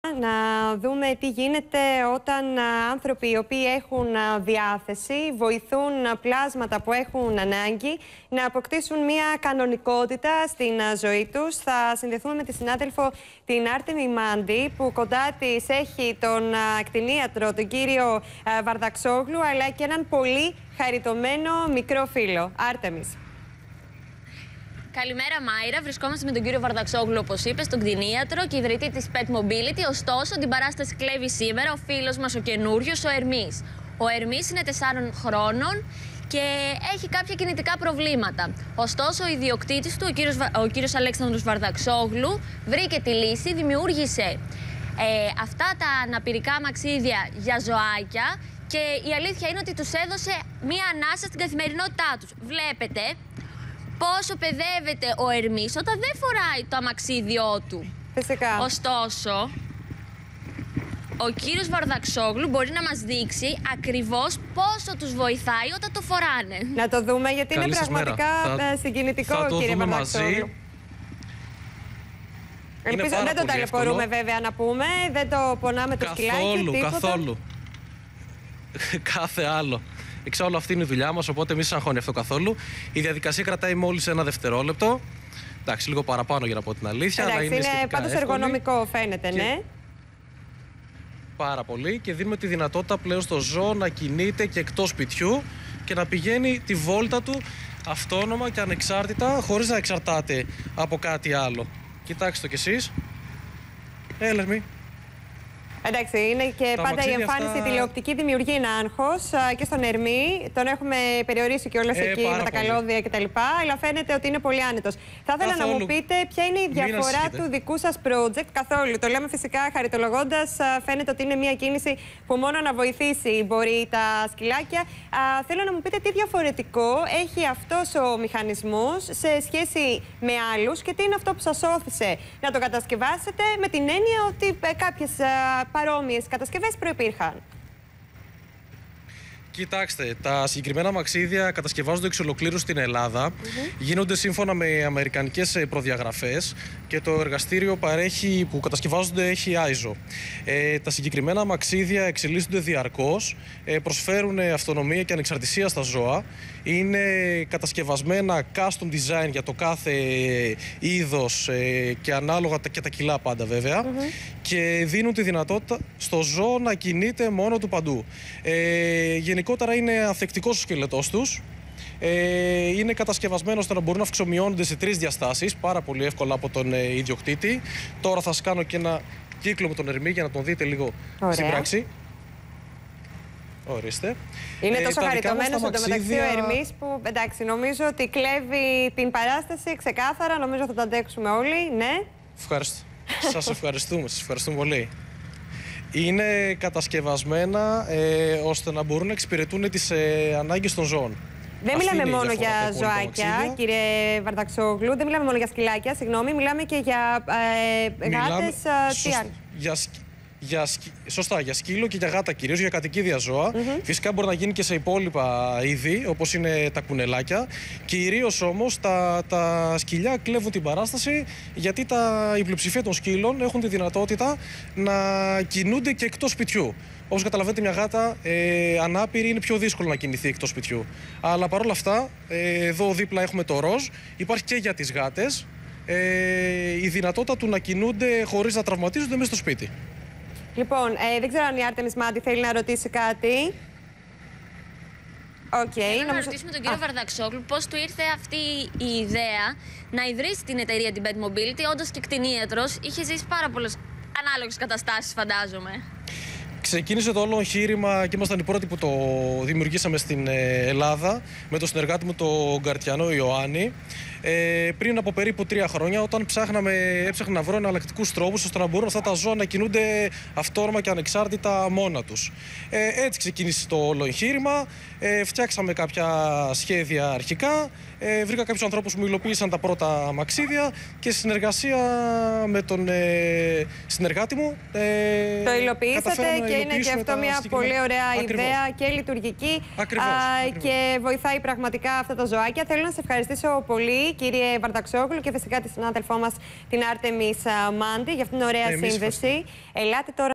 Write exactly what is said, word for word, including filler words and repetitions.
Να δούμε τι γίνεται όταν άνθρωποι οι οποίοι έχουν διάθεση βοηθούν πλάσματα που έχουν ανάγκη να αποκτήσουν μια κανονικότητα στην ζωή τους. Θα συνδεθούμε με τη συνάδελφο την Άρτεμη Μάντη, που κοντά της έχει τον κτηνίατρο, τον κύριο Βαρδαξόγλου, αλλά και έναν πολύ χαριτωμένο μικρό φίλο. Άρτεμις. Καλημέρα, Μάιρα. Βρισκόμαστε με τον κύριο Βαρδαξόγλου, όπως είπες, τον κτηνίατρο και ιδρυτή της Pet Mobility. Ωστόσο, την παράσταση κλέβει σήμερα ο φίλος μας ο καινούριος, ο Ερμής. Ο Ερμής είναι τεσσάρων χρόνων και έχει κάποια κινητικά προβλήματα. Ωστόσο, ο ιδιοκτήτης του, ο κύριος, ο κύριος Αλέξανδρος Βαρδαξόγλου, βρήκε τη λύση, δημιούργησε ε, αυτά τα αναπηρικά αμαξίδια για ζωάκια και η αλήθεια είναι ότι τους έδωσε μία ανάσα στην καθημερινότητά τους. Βλέπετε πόσο παιδεύεται ο Ερμής όταν δεν φοράει το αμαξίδιό του. Φυσικά. Ωστόσο, ο κύριος Βαρδαξόγλου μπορεί να μας δείξει ακριβώς πόσο τους βοηθάει όταν το φοράνε. Να το δούμε, γιατί Καλή είναι πραγματικά θα... συγκινητικό, θα κύριε Βαρδαξόγλου. Μαζί. Ελπίζω δεν το ταλαιπωρούμε βέβαια να πούμε, δεν το πονάμε το σκυλάκι, Καθόλου, τίποτα. καθόλου. Κάθε άλλο. Εξάλλου αυτή είναι η δουλειά μας, οπότε μη σας αγχώνει αυτό καθόλου. Η διαδικασία κρατάει μόλις ένα δευτερόλεπτο. Εντάξει, λίγο παραπάνω για να πω την αλήθεια. Εντάξει, αλλά είναι, είναι πάντως εργονομικό, φαίνεται, και... ναι. Πάρα πολύ, και δίνουμε τη δυνατότητα πλέον στο ζώο να κινείται και εκτός σπιτιού και να πηγαίνει τη βόλτα του αυτόνομα και ανεξάρτητα, χωρίς να εξαρτάται από κάτι άλλο. Κοιτάξτε το κι εσείς. Έλα, Ερμή. Εντάξει, είναι και τα πάντα η εμφάνιση αυτά... τηλεοπτική δημιουργεί ένα άγχος και στον Ερμή. Τον έχουμε περιορίσει κιόλας ε, εκεί με τα καλώδια κτλ. Αλλά φαίνεται ότι είναι πολύ άνετος. Θα ήθελα να μου πείτε ποια είναι η διαφορά του δικού σας project. Καθόλου. Το λέμε φυσικά χαριτολογώντας. Φαίνεται ότι είναι μια κίνηση που μόνο να βοηθήσει μπορεί τα σκυλάκια. Α, θέλω να μου πείτε τι διαφορετικό έχει αυτός ο μηχανισμός σε σχέση με άλλους και τι είναι αυτό που σας όθησε να το κατασκευάσετε, με την έννοια ότι κάποιες παρόμοιες κατασκευές προϋπήρχαν. Κοιτάξτε, τα συγκεκριμένα αμαξίδια κατασκευάζονται εξ ολοκλήρου στην Ελλάδα. Mm-hmm. Γίνονται σύμφωνα με αμερικανικές προδιαγραφές και το εργαστήριο παρέχει, που κατασκευάζονται έχει άιζο. Ε, τα συγκεκριμένα αμαξίδια εξελίσσονται διαρκώς, ε, προσφέρουν αυτονομία και ανεξαρτησία στα ζώα. Είναι κατασκευασμένα custom design για το κάθε είδος ε, και ανάλογα και τα κιλά πάντα βέβαια. Mm-hmm. Και δίνουν τη δυνατότητα στο ζώο να κινείται μόνο του παντού. Ε, γενικότερα είναι ανθεκτικός ο σκελετός τους. Ε, είναι κατασκευασμένο ώστε να μπορούν να αυξομειώνονται σε τρεις διαστάσεις, πάρα πολύ εύκολα από τον ε, ιδιοκτήτη. Τώρα θα σας κάνω και ένα κύκλο με τον Ερμή για να τον δείτε λίγο στην πράξη. Ορίστε. Είναι ε, τόσο χαριτωμένος εντωμεταξύ ο Ερμής που, εντάξει, νομίζω ότι κλέβει την παράσταση ξεκάθαρα. Νομίζω θα το αντέξουμε όλοι, ναι. Ευχαριστώ. Σας ευχαριστούμε, σας ευχαριστούμε πολύ. Είναι κατασκευασμένα ε, ώστε να μπορούν να εξυπηρετούν τις ε, ανάγκες των ζώων. Δεν Αυτή μιλάμε μόνο για ζωάκια, κύριε Βαρδαξόγλου, δεν μιλάμε μόνο για σκυλάκια, συγγνώμη, μιλάμε και για ε, γάτες, τι άλλο. Για, για, σωστά, για σκύλο και για γάτα κυρίως, για κατοικίδια ζώα. Mm-hmm. Φυσικά μπορεί να γίνει και σε υπόλοιπα είδη, όπως είναι τα κουνελάκια. Κυρίως όμως τα, τα σκυλιά κλέβουν την παράσταση, γιατί τα, η πλειοψηφία των σκύλων έχουν τη δυνατότητα να κινούνται και εκτός σπιτιού. Όπως καταλαβαίνετε, μια γάτα ε, ανάπηρη είναι πιο δύσκολο να κινηθεί εκτός σπιτιού. Αλλά παρόλα αυτά, ε, εδώ δίπλα έχουμε το ροζ, υπάρχει και για τις γάτες ε, η δυνατότητα του να κινούνται χωρίς να τραυματίζονται μέσα στο σπίτι. Λοιπόν, ε, δεν ξέρω αν η Άρτεμις Μάντη θέλει να ρωτήσει κάτι. Okay, Θέλω να, να ρωτήσουμε τον κύριο Α. Βαρδαξόγλου πώς του ήρθε αυτή η ιδέα να ιδρύσει την εταιρεία την Pet Mobility. Όντως και κτηνίατρος, είχε ζήσει πάρα πολλές ανάλογες καταστάσεις, φαντάζομαι. Ξεκίνησε το όλο εγχείρημα και ήμασταν οι πρώτοι που το δημιουργήσαμε στην Ελλάδα με τον συνεργάτη μου τον Γκαρτιανό Ιωάννη. Ε, πριν από περίπου τρία χρόνια, όταν ψάχναμε, έψαχνα να βρω εναλλακτικούς τρόπους ώστε να μπορούν αυτά τα ζώα να κινούνται αυτόνομα και ανεξάρτητα μόνα τους. Ε, έτσι ξεκίνησε το όλο εγχείρημα. Ε, φτιάξαμε κάποια σχέδια αρχικά. Ε, βρήκα κάποιους ανθρώπους που μου υλοποίησαν τα πρώτα μαξίδια και στη συνεργασία με τον ε, συνεργάτη μου. Ε, το υλοποιήσατε και είναι και αυτό μια πολύ ωραία ακριβώς. ιδέα και λειτουργική. Ακριβώς, α, ακριβώς. Και βοηθάει πραγματικά αυτά τα ζωάκια. Θέλω να σε ευχαριστήσω πολύ, κύριε Βαρδαξόγλου, και φυσικά τη συνάδελφό μας την Άρτεμις Μάντη για αυτήν την ωραία ε, σύνδεση. Ελάτε τώρα.